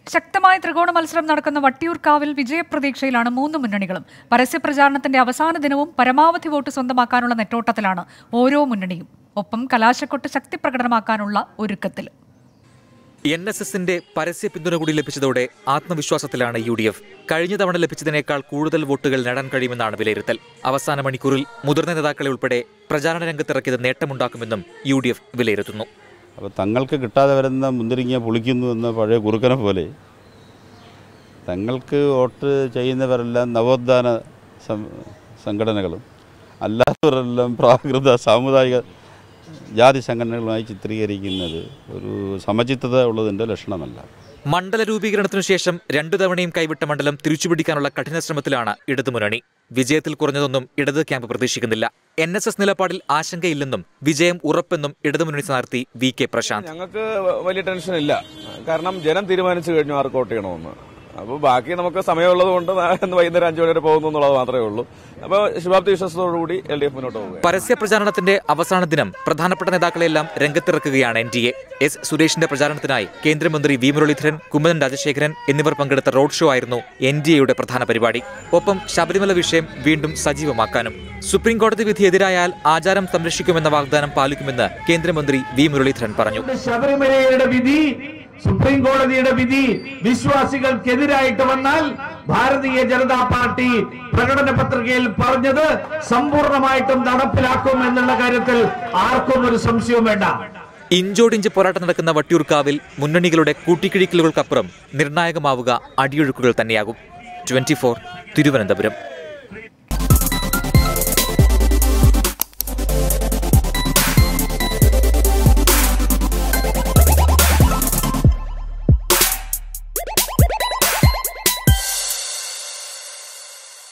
ശക്തമായ ത്രികോണ മത്സരം നടക്കുന്ന വട്ടിയൂർക്കാവിൽ വിജയപ്രതീക്ഷയിലാണ് മൂന്ന് മുന്നണികളും. പരസ്യപ്രചാരണത്തിന്റെ അവസാന ദിനവും പരമാവധി വോട്ട് സ്വന്തമാക്കാനുള്ള നെട്ടോട്ടത്തിലാണ് ഓരോ മുന്നണിയും. ഒപ്പം കലാശക്കൊട്ട് ശക്തി പ്രകടനമാക്കാനുള്ള ഒരുക്കത്തിൽ. NSSന്റെ പരസ്യ പിന്തുണ കൂടി ലഭിച്ചതോടെ ആത്മവിശ്വാസത്തിലാണ് UDF. കഴിഞ്ഞ തവണ ലഭിച്ചതിനേക്കാൾ കൂടുതൽ വോട്ടുകൾ നേടാൻ കഴിയുമെന്നാണ് വിലയിരുത്തൽ. അവസാന മണിക്കൂറിൽ മുതിർന്ന നേതാക്കളെ ഉൾപ്പെടെ പ്രചാരണ രംഗത്തിറക്കിയത് നേട്ടമുണ്ടാക്കുമെന്നും UDF വിലയിരുത്തുന്നു. അപ്പോൾ തങ്ങൾക്ക് കിട്ടാതെ വരുന്ന മുന്തിരിങ്ങ പുളിക്കുന്നു എന്ന പഴയ കുറുക്കനെ പോലെ തങ്ങൾക്ക് വോട്ട് ചെയ്യുന്നവരെല്ലാം നവോത്ഥാന സംഘടനകളും അല്ലാത്തവരെല്ലാം പ്രാകൃത സാമുദായിക ജാതി സംഘടനകളുമായി ചിത്രീകരിക്കുന്നത് ഒരു സമചിത്തത ഉള്ളതിൻ്റെ ലക്ഷണമല്ല. മണ്ഡല രൂപീകരണത്തിനു ശേഷം 2 തവണയും കൈവിട്ട മണ്ഡലം തിരിച്ചുപിടിക്കാനുള്ള കഠിന ശ്രമത്തിലാണ് ഇടതുമുന്നണി. വിജയത്തിൽ കുറഞ്ഞതൊന്നും ഇടത് ക്യാമ്പ് പ്രതീക്ഷിക്കുന്നില്ല. NSS നിലപാടിൽ ആശങ്കയില്ലെന്നും വിജയം ഉറപ്പെന്നും ഇടതുമുന്നണി സ്ഥാനാർത്ഥി VK പ്രശാന്ത്. ഞങ്ങൾക്ക് വലിയ ടെൻഷൻ ഇല്ല, കാരണം ജനം തീരുമാനിച്ചു കഴിഞ്ഞു ആർക്ക് വോട്ട് ചെയ്യണമെന്ന്. അപ്പോൾ ബാക്കി നമുക്ക് സമയമുള്ളത് കൊണ്ട് വൈകുന്നേരം 5 മണി വരെ പോകുന്നു എന്നുള്ളത് മാത്രമേ ഉള്ളൂ. അപ്പോൾ ശുഭാപ്തി വിശ്വാസത്തോടുകൂടി LDF മുന്നോട്ട് പോകുക. പരസ്യ പ്രചാരണത്തിന്റെ അവസാന ദിനം പ്രധാനപ്പെട്ട നേതാക്കളെല്ലാം രംഗത്തിറക്കുകയാണ് NDA. S സുരേഷിന്റെ പ്രചാരണത്തിനായി കേന്ദ്രമന്ത്രി V മുരളീധരൻ, കുമ്മനം രാജശേഖരൻ എന്നിവർ പങ്കെടുത്ത റോഡ് ഷോ ആയിരുന്നു NDAയുടെ പ്രധാന പരിപാടി. ഒപ്പം ശബരിമല വിഷയം വീണ്ടും സജീവമാക്കാനും. സുപ്രീംകോടതി വിധി എതിരായാൽ ആചാരം സംരക്ഷിക്കുമെന്ന വാഗ്ദാനം പാലിക്കുമെന്ന് കേന്ദ്രമന്ത്രി V മുരളീധരൻ പറഞ്ഞു. ശബരിമലയുടെ വിധി, സുപ്രീം കോടതിയുടെ വിധി വിശ്വാസികൾക്കെതിരായിട്ട് വന്നാൽ ഭാരതീയ ജനതാ പാർട്ടി പ്രകടന പത്രികയിൽ പറഞ്ഞത് സമ്പൂർണ്ണമായിട്ടും നടപ്പിലാക്കും എന്നുള്ള കാര്യത്തിൽ ആർക്കും ഒരു സംശയവും വേണ്ട. ഇഞ്ചോടിഞ്ച് പോരാട്ടം നടക്കുന്ന വട്ടിയൂർക്കാവിൽ മുന്നണികളുടെ കൂട്ടിക്കിഴിക്കലുകൾക്കപ്പുറം നിർണായകമാവുക അടിയൊഴുക്കുകൾ തന്നെയാകും. 24 തിരുവനന്തപുരം.